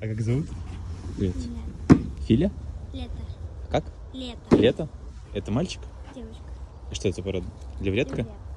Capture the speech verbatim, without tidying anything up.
А как зовут? Привет. Нет. Филя? Лето. Как? Лето. Лето? Это мальчик? Девочка. И что это за порода? Левретка? Привет.